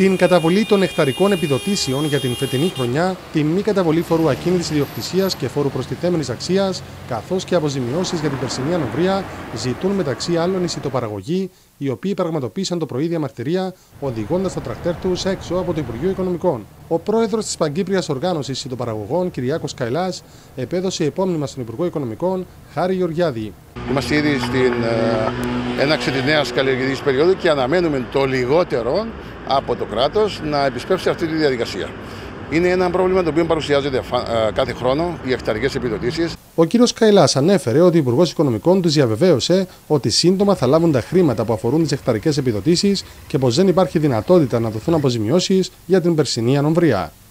την καταβολή των εκταρικών επιδοτήσεων για την φετινή χρονιά, την μη καταβολή φόρου ακίνητης ιδιοκτησίας και φόρου προστιθέμενης αξίας, καθώς και αποζημιώσεις για την περσινή ανοβρία, ζητούν μεταξύ άλλων οι σιτοπαραγωγοί, οι οποίοι πραγματοποίησαν το πρωί διαμαρτυρία, οδηγώντας τα τρακτέρ τους έξω από το Υπουργείο Οικονομικών. Ο πρόεδρος της Παγκύπριας Οργάνωσης Σιτοπαραγωγών, Κυριάκος Καηλάς, επέδωσε υπόμνημα στον Υπουργό Οικονομικών, Χάρη Γεωργιάδη. Είμαστε ήδη στην έναρξη της νέας καλλιεργητικής περίοδου και αναμένουμε το λιγότερο από το κράτος να επισπεύσει αυτή τη διαδικασία. Είναι ένα πρόβλημα το οποίο παρουσιάζεται κάθε χρόνο, οι εκταρικές επιδοτήσεις. Ο κ. Καηλάς ανέφερε ότι ο Υπουργός Οικονομικών τους διαβεβαίωσε ότι σύντομα θα λάβουν τα χρήματα που αφορούν τις εκταρικές επιδοτήσεις και πως δεν υπάρχει δυνατότητα να δοθούν αποζημιώσεις για την περσινή ανομβρία.